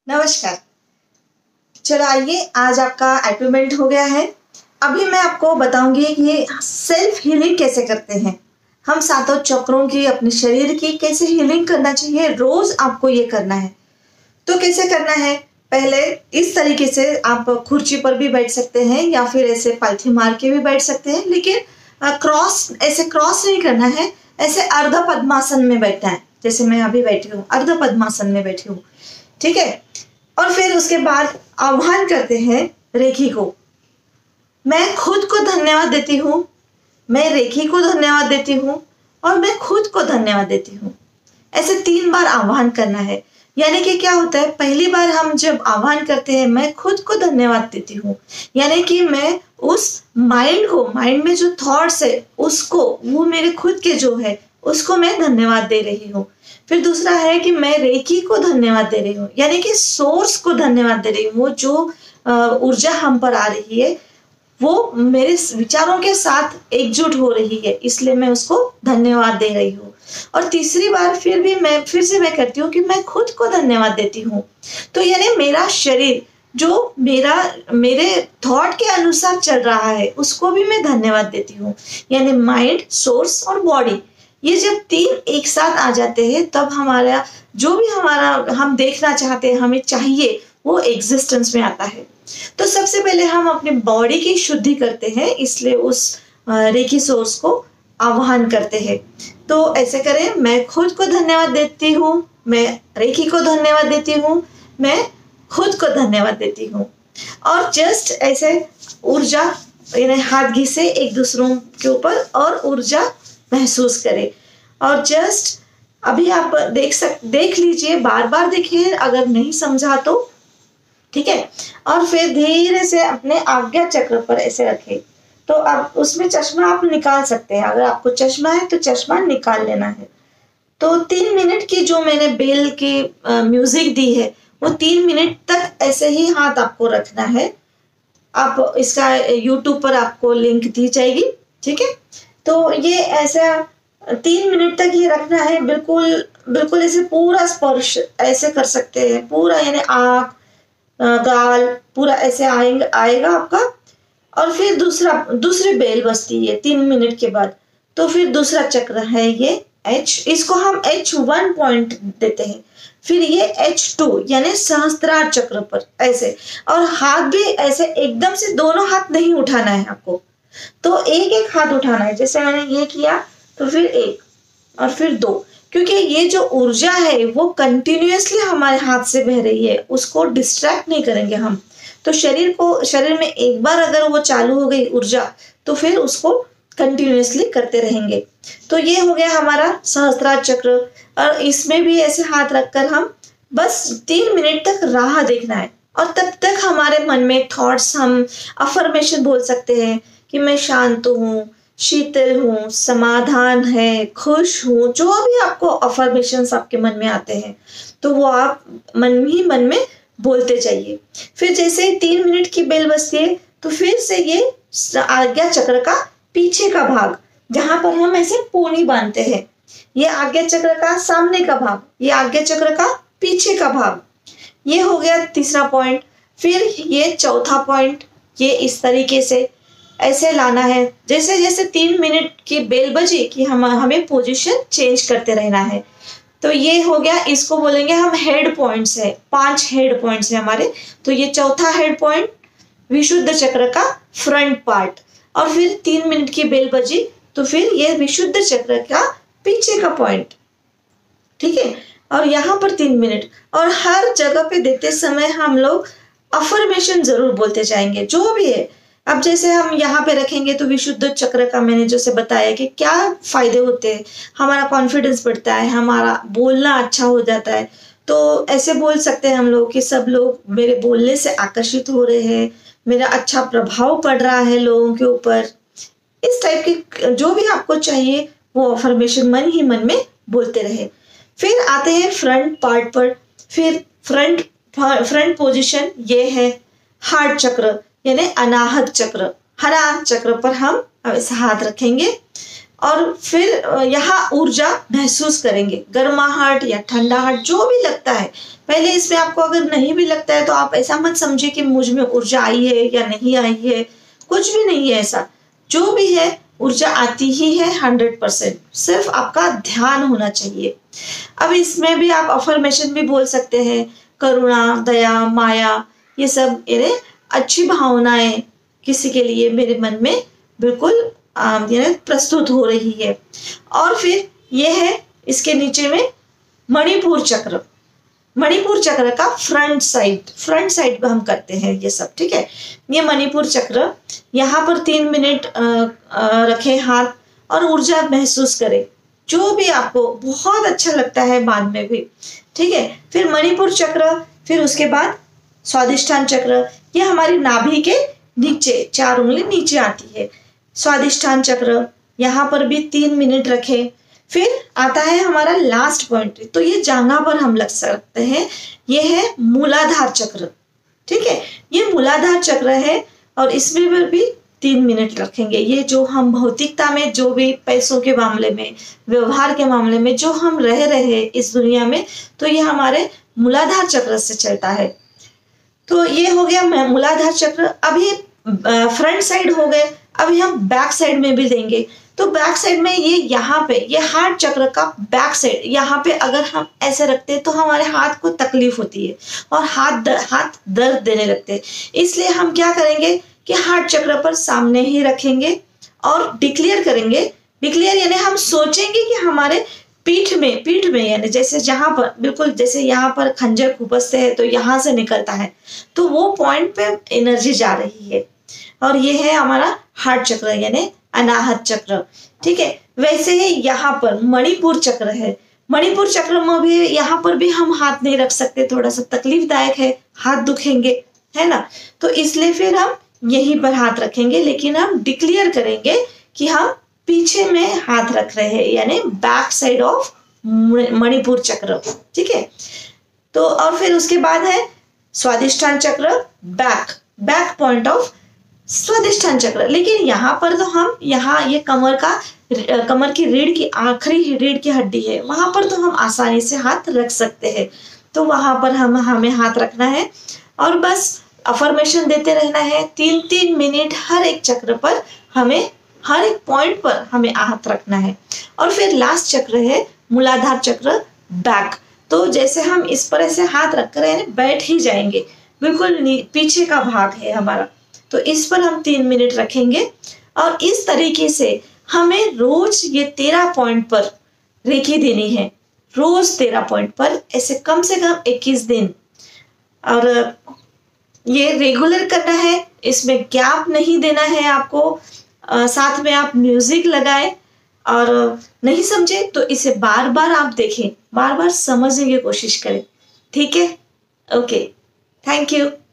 नमस्कार। चलो आइए, आज आपका अपॉइंटमेंट हो गया है। अभी मैं आपको बताऊंगी कि सेल्फ हीलिंग कैसे करते हैं। हम सातों चक्रों की, अपने शरीर की कैसे हीलिंग करना चाहिए, रोज आपको ये करना है। तो कैसे करना है, पहले इस तरीके से आप कुर्सी पर भी बैठ सकते हैं या फिर ऐसे पालथी मार के भी बैठ सकते हैं, लेकिन क्रॉस नहीं करना है, ऐसे अर्ध पद्मासन में बैठना है। जैसे मैं अभी बैठी हूँ, अर्ध पद्मासन में बैठी हूँ, ठीक है। और फिर उसके बाद आह्वान करते हैं रेखी को। मैं खुद को धन्यवाद देती हूँ, मैं रेखी को धन्यवाद देती हूँ और मैं खुद को धन्यवाद देती हूँ। ऐसे 3 बार आह्वान करना है। यानी कि क्या होता है, पहली बार हम जब आह्वान करते हैं मैं खुद को धन्यवाद देती हूँ, यानी कि मैं उस माइंड में जो थॉट्स है उसको, वो मेरे खुद के जो है उसको मैं धन्यवाद दे रही हूँ। फिर दूसरा है कि मैं रेखी को धन्यवाद दे रही हूँ, यानी कि सोर्स को धन्यवाद दे रही हूँ। वो जो ऊर्जा हम पर आ रही है वो मेरे विचारों के साथ एकजुट हो रही है, इसलिए मैं उसको धन्यवाद दे रही हूँ। और तीसरी बार फिर से मैं कहती हूँ कि मैं खुद को धन्यवाद देती हूँ। तो यानी मेरा शरीर जो मेरे थॉट के अनुसार चल रहा है उसको भी मैं धन्यवाद देती हूँ। यानी माइंड, सोर्स और बॉडी, ये जब 3 एक साथ आ जाते हैं तब हमारा जो भी हम देखना चाहते हैं, हमें चाहिए, वो एग्जिस्टेंस में आता है। तो सबसे पहले हम अपनी बॉडी की शुद्धि करते हैं, इसलिए उस रेखी सोर्स को आह्वान करते हैं। तो ऐसे करें, मैं खुद को धन्यवाद देती हूँ, मैं रेखी को धन्यवाद देती हूँ, मैं खुद को धन्यवाद देती हूँ। और जस्ट ऐसे ऊर्जा यानी हाथ घिसे एक दूसरों के ऊपर और ऊर्जा महसूस करें। और जस्ट अभी आप देख लीजिए, बार बार देखिए, अगर नहीं समझा तो ठीक है। और फिर धीरे से अपने आज्ञा चक्र पर ऐसे रखें। तो अब उसमें चश्मा आप निकाल सकते हैं, अगर आपको चश्मा है तो चश्मा निकाल लेना है। तो 3 मिनट की जो मैंने बेल की म्यूजिक दी है, वो 3 मिनट तक ऐसे ही हाथ आपको रखना है। आप इसका यूट्यूब पर आपको लिंक दी जाएगी, ठीक है। तो ये ऐसा 3 मिनट तक ये रखना है, बिल्कुल ऐसे पूरा स्पर्श ऐसे कर सकते हैं, पूरा यानी आँख, गाल पूरा ऐसे आएगा आपका। और फिर दूसरी बेल बजती है 3 मिनट के बाद। तो फिर दूसरा चक्र है ये H, इसको हम H1 पॉइंट देते हैं। फिर ये H2 यानी सहस्त्रार चक्र पर ऐसे, और हाथ भी ऐसे एकदम से दोनों हाथ नहीं उठाना है आपको, तो एक हाथ उठाना है। जैसे मैंने ये किया तो फिर 1 और फिर 2, क्योंकि ये जो ऊर्जा है वो कंटिन्यूअसली हमारे हाथ से बह रही है, उसको डिस्ट्रैक्ट नहीं करेंगे हम। तो शरीर में एक बार अगर वो चालू हो गई ऊर्जा, तो फिर उसको कंटिन्यूअसली करते रहेंगे। तो ये हो गया हमारा सहस्त्रार चक्र। और इसमें भी ऐसे हाथ रखकर हम बस 3 मिनट तक राह देखना है। और तब तक हमारे मन में थॉट्स, हम अफर्मेशन बोल सकते हैं कि मैं शांत हूँ, शीतल हूँ, समाधान है, खुश हूँ, जो भी आपको अफर्मेशंस आपके मन में आते हैं तो वो आप मन में बोलते जाइए। फिर जैसे ही 3 मिनट की बेल बजती है तो फिर से ये आज्ञा चक्र का पीछे का भाग, जहां पर हम ऐसे पोनी बांधते हैं, ये आज्ञा चक्र का सामने का भाग, ये आज्ञा चक्र का पीछे का भाग, ये हो गया तीसरा पॉइंट। फिर ये चौथा पॉइंट, ये इस तरीके से ऐसे लाना है। जैसे जैसे 3 मिनट की बेल बजी कि हमें पोजीशन चेंज करते रहना है। तो ये हो गया, इसको बोलेंगे हम हेड पॉइंट्स है, 5 हेड पॉइंट्स है हमारे। तो ये चौथा हेड पॉइंट विशुद्ध चक्र का फ्रंट पार्ट। और फिर 3 मिनट की बेल बजी तो फिर ये विशुद्ध चक्र का पीछे का पॉइंट, ठीक है। और यहाँ पर 3 मिनट, और हर जगह पे देते समय हम लोग अफर्मेशन जरूर बोलते जाएंगे, जो भी है। अब जैसे हम यहाँ पे रखेंगे तो विशुद्ध चक्र का मैंने जैसे बताया कि क्या फायदे होते हैं, हमारा कॉन्फिडेंस बढ़ता है, हमारा बोलना अच्छा हो जाता है। तो ऐसे बोल सकते हैं हम लोग कि सब लोग मेरे बोलने से आकर्षित हो रहे हैं, मेरा अच्छा प्रभाव पड़ रहा है लोगों के ऊपर। इस टाइप की जो भी आपको चाहिए वो अफर्मेशन मन ही मन में बोलते रहे। फिर आते हैं फ्रंट पार्ट पर। फिर फ्रंट पोजीशन ये है हार्ट चक्र यानी अनाहत चक्र। अनाहत चक्र पर हम ऐसे हाथ रखेंगे। और फिर यहाँ ऊर्जा महसूस करेंगे, गर्माहट या ठंडाहट जो भी लगता है। पहले इसमें आपको अगर नहीं भी लगता है तो आप ऐसा मत समझिए कि मुझ में ऊर्जा आई है या नहीं आई है, कुछ भी नहीं है ऐसा। जो भी है ऊर्जा आती ही है 100%, सिर्फ आपका ध्यान होना चाहिए। अब इसमें भी आप अफर्मेशन भी बोल सकते हैं, करुणा, दया, माया, ये सब यानी अच्छी भावनाएं किसी के लिए मेरे मन में बिल्कुल प्रस्तुत हो रही है। और फिर ये है इसके नीचे में मणिपुर चक्र। मणिपुर चक्र का फ्रंट साइड पे हम करते हैं ये सब, ठीक है। ये मणिपुर चक्र, यहाँ पर 3 मिनट रखें हाथ और ऊर्जा महसूस करें, जो भी आपको बहुत अच्छा लगता है बाद में भी, ठीक है। फिर मणिपुर चक्र, फिर उसके बाद स्वादिष्ठान चक्र, ये हमारी नाभि के नीचे 4 उंगली नीचे आती है। स्वादिष्ठान चक्र, यहाँ पर भी 3 मिनट रखें। फिर आता है हमारा लास्ट पॉइंट, तो ये जांघा पर हम लग सकते हैं, ये है मूलाधार चक्र, ठीक है। ये मूलाधार चक्र है और इसमें भी 3 मिनट रखेंगे। ये जो हम भौतिकता में, जो भी पैसों के मामले में, व्यवहार के मामले में जो हम रह रहे हैं इस दुनिया में, तो ये हमारे मूलाधार चक्र से चलता है। तो ये हो गया मूलाधार चक्र। अभी फ्रंट साइड हो गए, अभी हम बैक साइड में भी देंगे। तो बैक साइड में ये यहाँ पे, ये हार्ट चक्र का बैक साइड, यहाँ पे अगर हम ऐसे रखते हैं तो हमारे हाथ को तकलीफ होती है और हाथ दर्द देने लगते हैं। इसलिए हम क्या करेंगे कि हार्ट चक्र पर सामने ही रखेंगे और डिक्लेयर करेंगे। डिक्लेयर यानी हम सोचेंगे कि हमारे पीठ में यानी जैसे जहां पर बिल्कुल जैसे यहाँ पर खंजर खुपसते हैं तो यहाँ से निकलता है, तो वो पॉइंट पे एनर्जी जा रही है। और ये है हमारा हार्ट चक्र यानी अनाहत चक्र, ठीक है। वैसे ही यहाँ पर मणिपुर चक्र है। मणिपुर चक्र में भी यहाँ पर भी हम हाथ नहीं रख सकते, थोड़ा सा तकलीफदायक है, हाथ दुखेंगे, है ना। तो इसलिए फिर हम यहीं पर हाथ रखेंगे, लेकिन हम डिक्लेयर करेंगे कि हम पीछे में हाथ रख रहे हैं, यानी बैक साइड ऑफ मणिपुर चक्र, ठीक है। तो और फिर उसके बाद है स्वादिष्ठान चक्र, बैक पॉइंट ऑफ स्वादिष्ठान चक्र। लेकिन यहाँ पर तो हम यहाँ ये कमर की रीढ़ की आखिरी रीढ़ की हड्डी है, वहां पर तो हम आसानी से हाथ रख सकते हैं। तो वहां पर हमें हाथ रखना है और बस अफर्मेशन देते रहना है। 3-3 मिनट हर एक चक्र पर, हमें हर एक पॉइंट पर हमें हाथ रखना है। और फिर लास्ट चक्र है मूलाधार चक्र, बैक। तो जैसे हम इस पर ऐसे हाथ रख कर बैठ ही जाएंगे, बिल्कुल पीछे का भाग है हमारा, तो इस पर हम 3 मिनट रखेंगे। और इस तरीके से हमें रोज ये 13 पॉइंट पर रेखी देनी है, रोज 13 पॉइंट पर, ऐसे कम से कम 21 दिन। और ये रेगुलर करना है, इसमें गैप नहीं देना है आपको। साथ में आप म्यूजिक लगाएं और नहीं समझे तो इसे बार बार आप देखें, बार बार समझने की कोशिश करें, ठीक है। Okay, thank you.